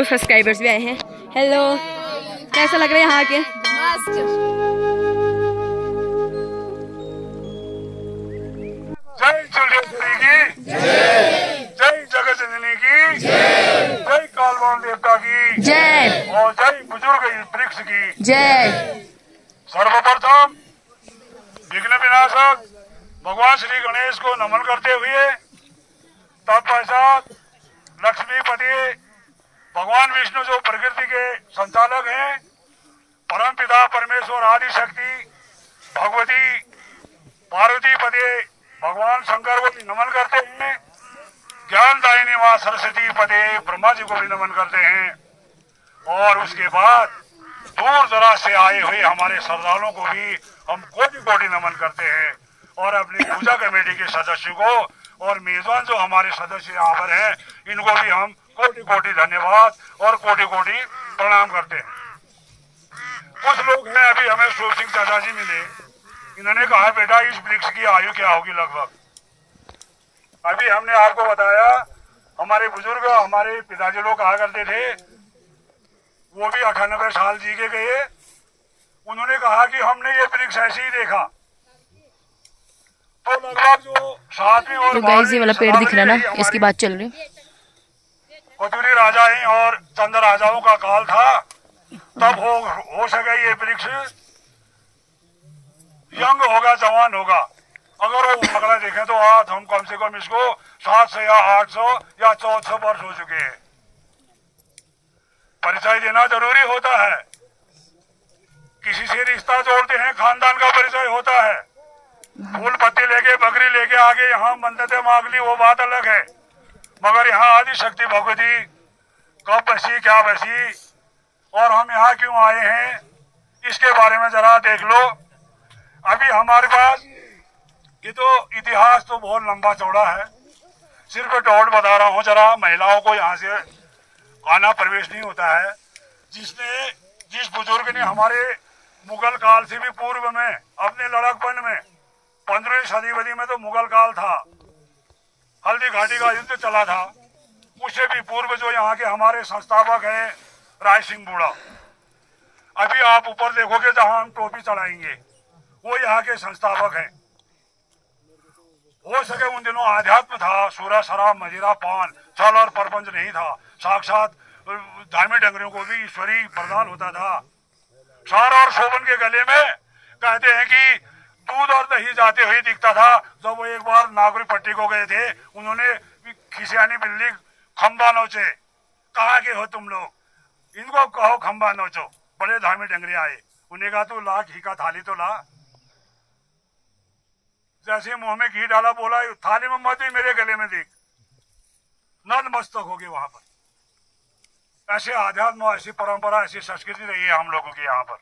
Subscribers भी आए हैं। हेलो, कैसा लग रहा है यहाँ के? जय चुलेश्वरी की जय जगत जननी की जय कालवान देवता की जय और जय बुजुर्ग वृक्ष की जय। सर्वप्रथम विघ्न विनाशक भगवान श्री गणेश को नमन करते हुए तत्पश्चात लक्ष्मीपति भगवान विष्णु जो प्रकृति के संचालक हैं, परम पिता परमेश्वर आदि शक्ति भगवती पार्वती पति भगवान शंकर को भी नमन करते हैं। ज्ञानदायिनी मां सरस्वती पति ब्रह्मा जी को भी नमन करते हैं। और उसके बाद दूर दराज से आए हुए हमारे श्रद्धालुओं को भी हम कोटि कोटि नमन करते हैं। और अपनी पूजा कमेटी के सदस्यों को और मेजबान जो हमारे सदस्य यहाँ पर हैं, इनको भी हम कोटि कोटि धन्यवाद और कोटि कोटि प्रणाम करते हैं। कुछ लोग हैं, अभी हमें सूप सिंह चाचा जी मिले, इन्होंने कहा बेटा इस वृक्ष की आयु क्या होगी लगभग। अभी हमने आपको बताया, हमारे बुजुर्ग हमारे पिताजी लोग कहा करते थे, वो भी 98 साल जी के गए। उन्होंने कहा कि हमने ये वृक्ष ऐसे ही देखा। तो लगभग जो 7वीं और तो गाइस ये वाला पेड़ दिख रहा है ना, इसकी बात चल रही। कचूरी राजा ही और चंद राजाओं का काल था, तब हो सके ये वृक्ष यंग होगा, जवान होगा। अगर वो मगला देखें तो आज हम कम से कम इसको 700 या 800 या 1400 वर्ष हो चुके हैं। परिचय देना जरूरी होता है, किसी से रिश्ता जोड़ते हैं, खानदान का परिचय होता है। फूल पत्ती लेके बकरी लेके आगे यहाँ मन्नतें मांग ली, वो बात अलग है। मगर यहाँ आदि शक्ति भगवती कब बसी क्या बसी और हम यहाँ क्यों आए हैं, इसके बारे में जरा देख लो। अभी हमारे पास ये तो इतिहास तो बहुत लंबा चौड़ा है, सिर्फ डॉट बता रहा हूँ। जरा महिलाओं को यहाँ से आना प्रवेश नहीं होता है। जिस बुजुर्ग ने हमारे मुगल काल से भी पूर्व में अपने लड़कपन में 15वीं सदी में तो मुगल काल था, हल्दी घाटी का युद्ध चला था। उससे भी पूर्व जो यहाँ के हमारे संस्थापक हैं राय सिंह बूढ़ा, अभी आप ऊपर देखोगे जहाँ हम टोपी चढ़ाएंगे, वो यहाँ के संस्थापक हैं। हो सके उन दिनों आध्यात्म था, सूरा शराब मदिरा पान छल और परपंच नहीं था। साक्षात धामी डंगरियों को भी ईश्वरी वरदान होता था। सार और शोभन के गले में कहते हैं कि दूध और दही जाते हुए दिखता था। जब वो एक बार नागरी पट्टी को गए थे, उन्होंने खिसियानी बिल्ली खंबा नोचे, कहा के हो तुम लोग, इनको कहो खंबा नोचो। बड़े धामी डंगरे आए, उन्हें कहा तू ला घी का थाली तो ला। जैसे मुंह में घी डाला, बोला थाली में मत ही मेरे गले में देख, नत मस्तक हो गए। वहां पर ऐसे आध्यात्म, ऐसी परंपरा, ऐसी संस्कृति रही है हम लोगों की यहाँ पर।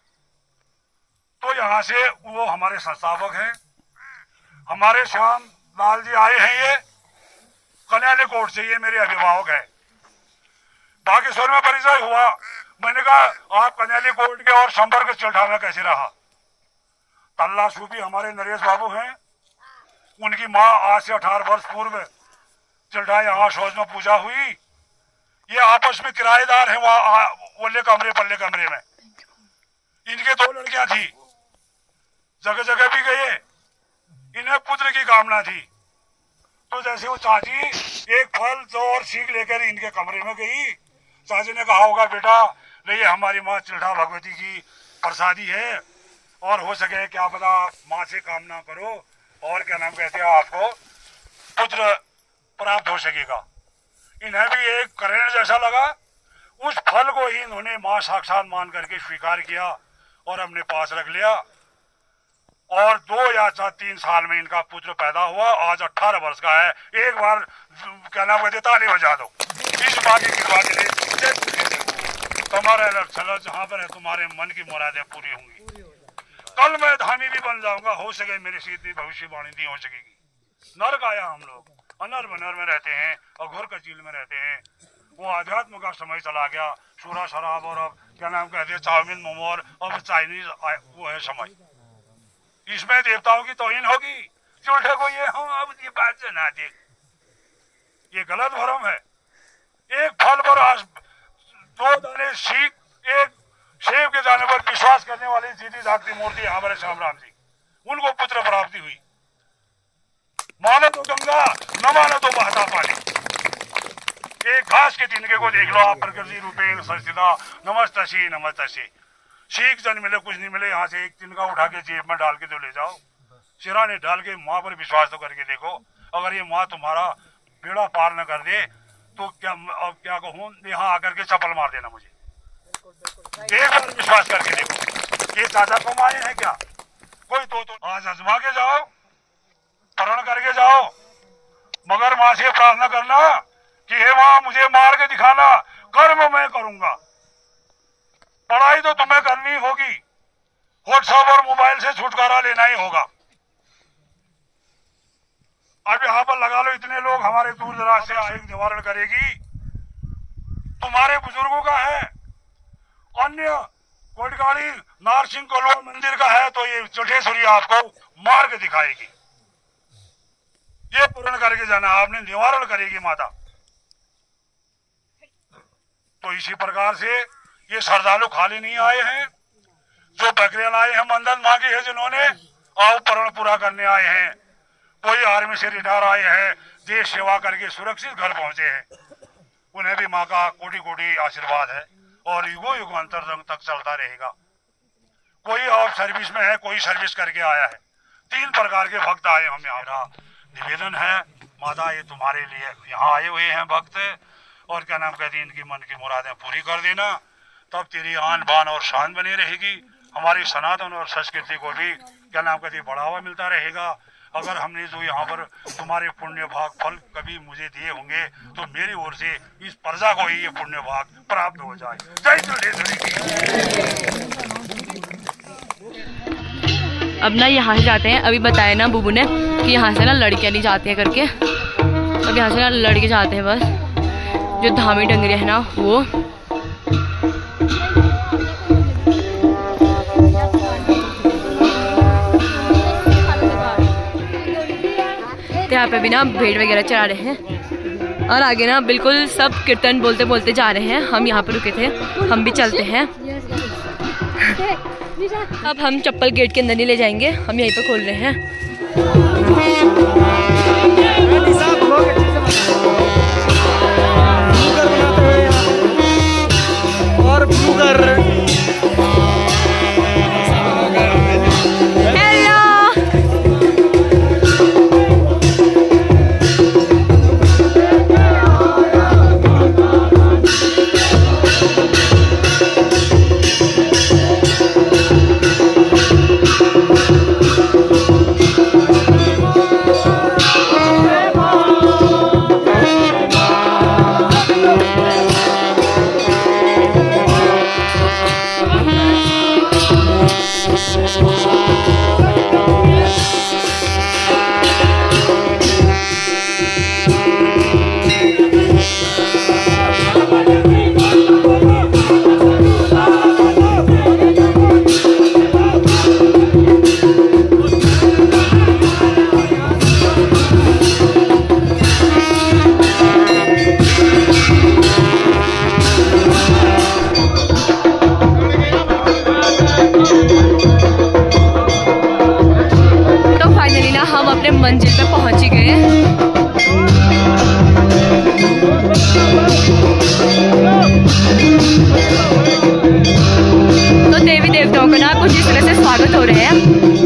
तो यहाँ से वो हमारे संस्थापक हैं, हमारे श्याम लाल जी आए हैं, ये कल्याणी कोट से, ये मेरे अभिभावक है। बागेश्वर में परिचय हुआ, मैंने कहा आप कल्याणी कोट के और संपर्क चिल्ठा में कैसे रहा। तल्ला सूफी हमारे नरेश बाबू हैं, उनकी माँ आज से 18 वर्ष पूर्व चिल्ठा यहाँ शौच में पूजा हुई। ये आपस में किराएदार हैं, वहाँ ओले कमरे पल्ले कमरे में। इनके 2 लड़कियां थी, जगह जगह भी गए, इन्हें पुत्र की कामना थी। तो जैसे वो चाची एक फल जो और सीख लेकर इनके कमरे में गई, चाची ने कहा होगा बेटा ये हमारी माँ चिल्ठा भगवती की प्रसादी है, और हो सके क्या पता माँ से कामना करो और क्या नाम कहते हैं आपको पुत्र प्राप्त हो सकेगा। इन्हें भी एक करेण जैसा लगा, उस फल को ही इन्होंने माँ साक्षात मान करके स्वीकार किया और अपने पास रख लिया। और 2 या 3 साल में इनका पुत्र पैदा हुआ, आज 18 वर्ष का है। एक बार क्या नाम कहते ताली बजा दो इस माँ की कृपा के लिए। तुम्हारे लक्ष्य जहाँ पर है, तुम्हारे मन की मुरादें पूरी होंगी। कल मैं धामी भी बन जाऊंगा, हो सके मेरी सीधी भविष्यवाणी नहीं हो सकेगी। नरक आया, हम लोग अनर बनर में रहते हैं और घोर कचील में रहते हैं। वो आध्यात्म का समय चला गया, सूरा शराब और अब क्या नाम कहते हैं चाउमीन मोमो और अब चाइनीज वो है समय। इसमें देवताओं की तौहीन होगी। चूल्हे को ये हम अब ये बात से ना देख, ये गलत भरम है। एक फल पर 2 दाने सीख, एक शिव के दाने पर विश्वास करने वाली सीधी जागती मूर्ति हमारे श्याम राम जी, उनको पुत्र प्राप्ति हुई। मानो तो गंगा, न मानो तो बहता पानी। एक घास के तिनके को देख लो आप, प्रकृति रूपेण संस्थिता नमस्तसी नमस्तसी। सीख जन मिले कुछ नहीं मिले, यहाँ से एक तिनका उठा के जेब में डाल के तो ले जाओ, सिराने डाल के माँ पर विश्वास तो करके देखो। अगर ये माँ तुम्हारा बेड़ा पार न कर दे तो क्या कहूँ, यहाँ आकर के चप्पल मार देना मुझे। एक बार विश्वास करके देखो, ये चाचा कमाए हैं क्या कोई? तो आज आजमा के जाओ, प्रण करके जाओ, मगर माँ से प्रार्थना करना कि हे माँ मुझे मार के दिखाना, कर्म मैं करूंगा। पढ़ाई तो तुम्हें करनी होगी, व्हाट्सएप और मोबाइल से छुटकारा लेना ही होगा। अब यहाँ पर लगा लो, इतने लोग हमारे दूर दराज से आए, निवारण करेगी। तुम्हारे बुजुर्गों का है, अन्य कोटगाड़ी नारसिंह कोलवा मंदिर का है, तो ये चटेश्वरी आपको मार के दिखाएगी। ये पूर्ण करके जाना, आपने निवारण करेगी माता। तो इसी प्रकार से ये श्रद्धालु खाली नहीं आए हैं, जो बकरियां लाए हैं मन्नत मांगी है जिन्होंने, आओ प्रण पूरा करने आए हैं। कोई आर्मी से रिटायर आए हैं, देश सेवा करके सुरक्षित घर पहुंचे हैं, उन्हें भी माँ का कोटि कोटि आशीर्वाद है और युगों युगांतर तक चलता रहेगा। कोई और सर्विस में है, कोई सर्विस करके आया है, 3 प्रकार के भक्त आए हम यहाँ। निवेदन है माता, ये तुम्हारे लिए यहाँ आए हुए हैं भक्त, और क्या नाम कहते हैं, इनकी मन की मुरादें पूरी कर देना, तब तेरी आन बान और शान बनी रहेगी। हमारी सनातन और संस्कृति को भी क्या नाम कहते बढ़ावा मिलता रहेगा। अगर हमने जो यहाँ पर तुम्हारे पुण्य भाग फल कभी मुझे दिए होंगे, तो मेरी ओर से इस प्रजा को ही ये पुण्य भाग प्राप्त हो जाए। जय चंडेश्वरी की। अब ना यहाँ से जाते हैं, अभी बताया ना बुबू ने कि यहाँ से ना लड़कियाँ नहीं जाती हैं करके। अब यहाँ से ना लड़के जाते हैं बस, जो धामी डंगरी है ना वो। यहाँ पे भी ना भेड़ वगैरह चरा रहे हैं, और आगे ना बिल्कुल सब कीर्तन बोलते बोलते जा रहे हैं। हम यहाँ पे रुके थे, हम भी चलते हैं। अब हम चप्पल गेट के अंदर नहीं ले जाएंगे, हम यहीं पे खोल रहे हैं। और मंजिल पे पहुंच ही गए। तो देवी देवताओं का ना कुछ इस तरह से स्वागत हो रहे हैं।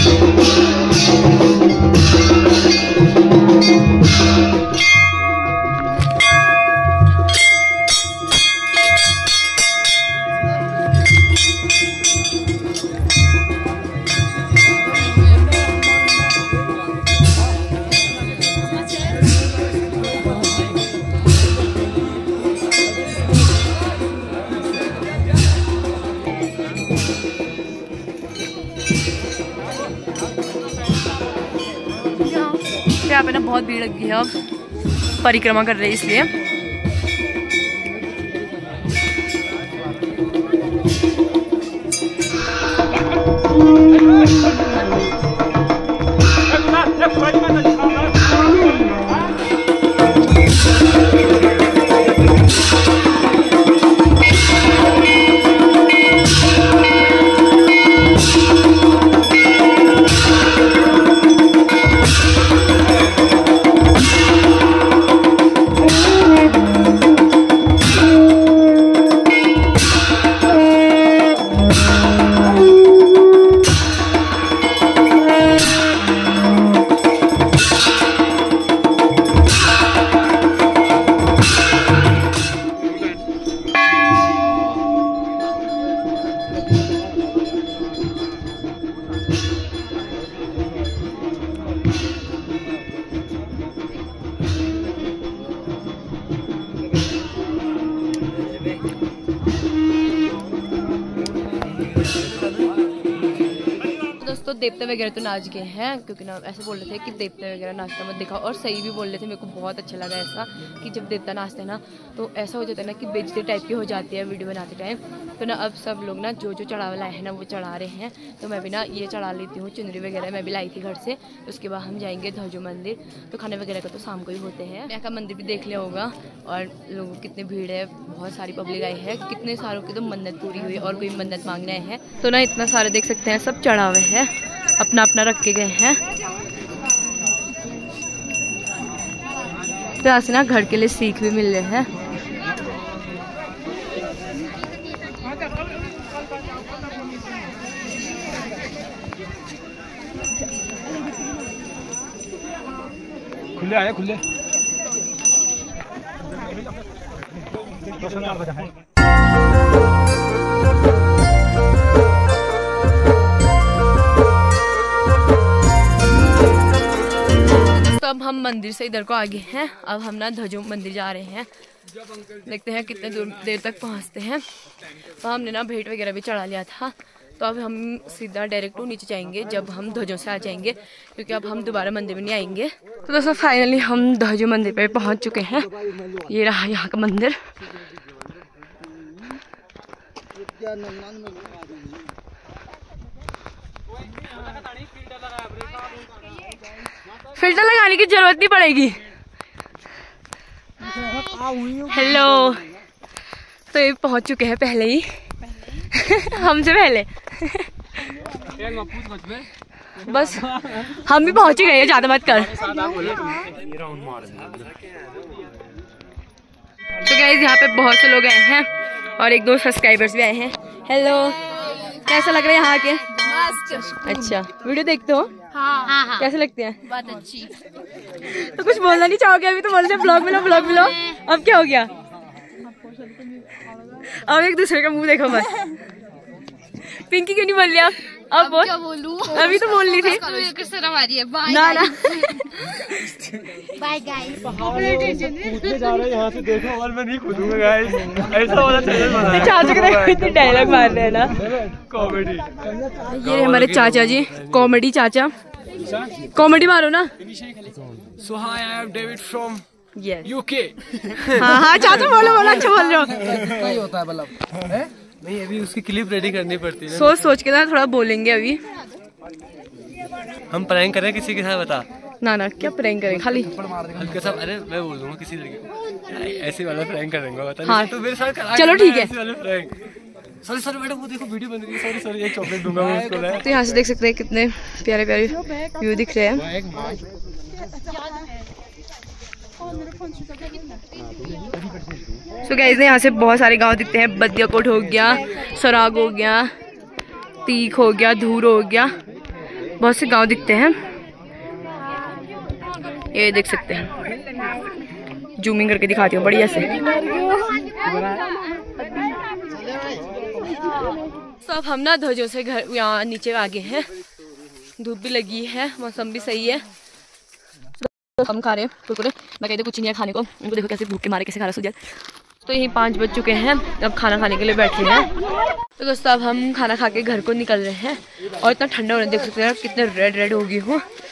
यहाँ पे ना बहुत भीड़ लगी है, अब परिक्रमा कर रहे हैं इसलिए। देवता वगैरह तो नाच गए हैं, क्योंकि ना ऐसे बोल रहे थे कि देवता वगैरह नाचता मत दिखाओ, और सही भी बोल रहे थे। मेरे को बहुत अच्छा लगा ऐसा कि जब देवता नाचते हैं ना तो ऐसा हो जाता है ना कि बेइज्जती टाइप की हो जाती है वीडियो बनाते टाइम। तो ना अब सब लोग ना जो जो चढ़ावा लाए हैं ना वो चढ़ा रहे हैं। तो मैं भी ना ये चढ़ा लेती हूँ, चुनरी वगैरह मैं भी लाई थी घर से। उसके बाद हम जाएंगे ध्वजो मंदिर। तो खाने वगैरह का तो शाम को ही होते हैं। यहाँ का मंदिर भी देख लिया होगा, और लोगों की कितनी भीड़ है, बहुत सारी पब्लिक आई है। कितने सारों की तो मन्नत पूरी हुई और कोई मन्नत मांगने हैं। तो ना इतना सारे देख सकते हैं, सब चढ़ावे हैं, अपना अपना रख के गए हैं। तो यहाँ से ना घर के लिए सीख भी मिल रहे हैं। खुले आए खुले। तो अब हम मंदिर से इधर को आगे हैं। अब हम ना ध्वजो मंदिर जा रहे हैं, देखते हैं कितने देर तक पहुंचते हैं। तो हमने ना भेंट वगैरह भी चढ़ा लिया था। तो अब हम सीधा डायरेक्ट नीचे जाएंगे जब हम ध्वजों से आ जाएंगे, क्योंकि अब हम दोबारा मंदिर में नहीं आएंगे। तो दोस्तों फाइनली हम ध्वजो मंदिर पे पहुंच चुके हैं। ये रहा यहाँ का मंदिर। फिल्टर लगाने की जरूरत नहीं पड़ेगी। हेलो। तो ये पहुंच चुके हैं पहले ही हमसे पहले बस हम भी पहुंच ही गए, ज्यादा मत कर। तो गाइस यहाँ पे बहुत से लोग आए हैं और एक दो सब्सक्राइबर्स भी आए हैं। हेलो, कैसा लग रहा है यहाँ के? अच्छा, वीडियो देखते हो? हाँ। कैसे लगते हैं? बहुत अच्छी। तो कुछ बोलना नहीं चाहोगे? अभी तो बोल रहे ब्लॉग में लो, ब्लॉग में लो। अब क्या हो गया? अब एक दूसरे का मुंह देखो बस। पिंकी क्यों नहीं बोल लिया? अब बोल। क्या बोलूं? अभी तो बोल रही थी। ना ना बाय गाइस। कूदने जा रहे हैं यहाँ से, देखो और मैं नहीं कूदूंगा गाइस। ऐसा वाला चैनल बना। चाचा के इतने डायलॉग मार रहे हैं ना, कॉमेडी। ये हमारे चाचा जी, कॉमेडी चाचा। कॉमेडी मारो ना। So hi, I am David from UK. हाँ चाचा बोलो बोलो, अच्छा बोल रहे हो। नहीं होता है मतलब, नहीं अभी उसकी क्लिप रेडी करनी पड़ती है। सोच के ना थोड़ा बोलेंगे अभी। हम प्रैंक करें किसी के साथ, बता ना ना क्या प्रैंक करें खाली? हल्के साथ। अरे मैं बोल दूंगा किसी लड़की को ऐसे वाला प्रैंक करेंगे, बता। हाँ तो मेरे साथ करा। चलो ठीक है। ऐसे वाले प्रैंक। सॉरी मैडम, वो देखो वीडियो बन रही है। सॉरी एक चॉकलेट दूंगा मैं उसको। तो यहाँ से देख सकते हैं कितने प्यारे प्यारे व्यू दिख रहे हैं। सो गाइस यहाँ से बहुत सारे गांव दिखते हैं। बदियाकोट हो गया, सराग हो गया, तीख हो गया, धूर हो गया, बहुत से गांव दिखते हैं। ये देख सकते हैं, जूमिंग करके दिखाती हूँ बढ़िया से। तो अब हम ना ध्वजों से घर यहाँ नीचे आ गए हैं। धूप भी लगी है, मौसम भी सही है। तो हम खा रहे हैं कुरकुरे। मैं कहती कुछ नहीं है खाने को, उनको देखो कैसे भूख के मारे कैसे खा रहे सुजल। तो यही 5 बज चुके हैं, अब खाना खाने के लिए बैठे हैं। तो दोस्तों अब हम खाना खा के घर को निकल रहे हैं। और इतना ठंडा हो रहा है, देख सकते हैं कितने रेड हो गई हूँ।